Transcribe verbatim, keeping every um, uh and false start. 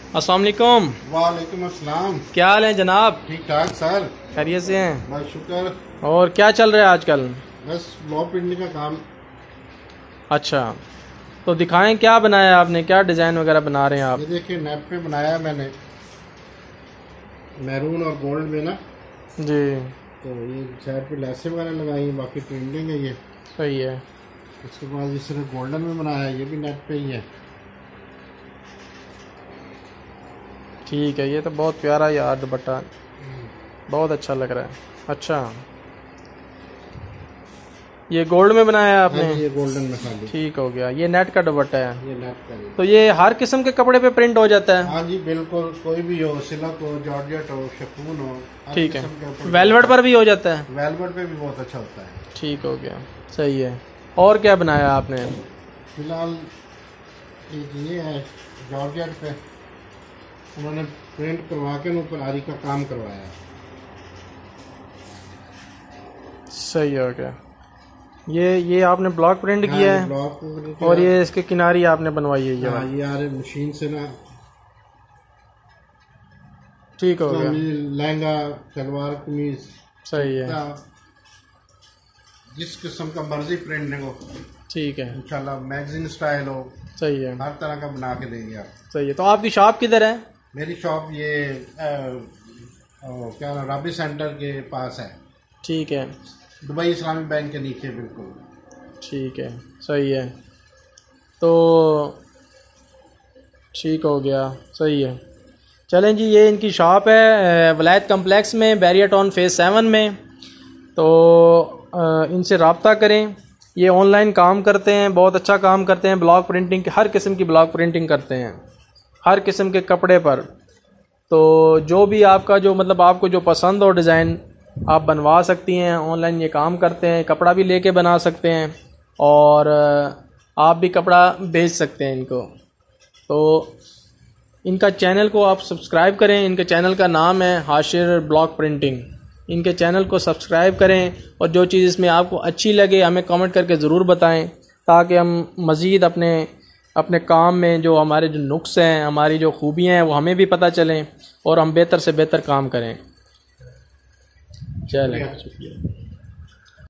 अस्सलाम वालेकुम। वालेकुम अस्सलाम। क्या हाल है जनाब? ठीक ठाक सर, खैरियत से हैं? बस शुक्र। और क्या चल रहा है आजकल? बस ब्लॉक प्रिंटिंग का काम। अच्छा, तो दिखाएं क्या बनाया आपने, क्या डिज़ाइन वगैरह बना रहे हैं आप? ये देखिए नेट पे बनाया मैंने, मैरून और गोल्ड में ना। जी, तो ये साइड पे लेसें वगैरह लगाई हैं, बाकी प्रिंटिंग है ये। सही है। उसके बाद इस तरह गोल्डन में बनाया है, ये भी नेट पे ही है। ठीक है, ये तो बहुत प्यारा यार दुपट्टा, बहुत अच्छा लग रहा है। अच्छा, ये गोल्ड में बनाया है आपने? हाँ जी, ये गोल्डन में खाली। ठीक हो गया। ये नेट का दुपट्टा है, ये नेट का है। तो ये हर किस्म के कपड़े पे प्रिंट हो जाता है? हाँ जी बिल्कुल, कोई भी हो, सिल्क हो, जॉर्जेट हो, शिफॉन हो, हर ठीक किस्म के है। ऊपर। वेलवेट पर भी हो जाता है? वेलवेट पे भी बहुत अच्छा होता है। ठीक हो गया, सही है। और क्या बनाया आपने? फिलहाल ये है जॉर्जेट पे उन्होंने प्रिंट करवा के ऊपर आरी का काम करवाया है। सही हो गया। ये ये आपने ब्लॉक प्रिंट हाँ, किया ये है? ब्लॉक प्रिंट किया। और ये इसके किनारी आपने बनवाई है? ये हाँ, वाली? ये आ रहे मशीन से ना। ठीक हो तो गया, लहंगा, सलवार कमीज, सही है। जिस किस्म का मर्जी प्रिंट हो, ठीक है, इंशाल्लाह मैगजीन स्टाइल हो, सही है, हर तरह का बना के देंगे आप। सही है। तो आपकी शॉप किधर है? मेरी शॉप ये आ, आ, क्या नाम, राबी सेंटर के पास है। ठीक है, दुबई इस्लामी बैंक के नीचे बिल्कुल। ठीक है, सही है। तो ठीक हो गया, सही है। चलें जी, ये इनकी शॉप है वलायत कम्प्लेक्स में, बैरियर टाउन फेज़ सेवन में। तो इनसे रब्ता करें। ये ऑनलाइन काम करते हैं, बहुत अच्छा काम करते हैं। ब्लॉक प्रिंटिंग, हर किस्म की ब्लॉक प्रिंटिंग करते हैं, हर किस्म के कपड़े पर। तो जो भी आपका जो मतलब आपको जो पसंद हो डिज़ाइन, आप बनवा सकती हैं। ऑनलाइन ये काम करते हैं, कपड़ा भी लेके बना सकते हैं और आप भी कपड़ा बेच सकते हैं इनको। तो इनका चैनल को आप सब्सक्राइब करें। इनके चैनल का नाम है हाशिर ब्लॉक प्रिंटिंग। इनके चैनल को सब्सक्राइब करें और जो चीज़ इसमें आपको अच्छी लगे हमें कमेंट करके ज़रूर बताएं, ताकि हम मज़ीद अपने अपने काम में जो हमारे जो नुक्स हैं, हमारी जो खूबियाँ हैं, वो हमें भी पता चलें और हम बेहतर से बेहतर काम करें। चलें, शुक्रिया।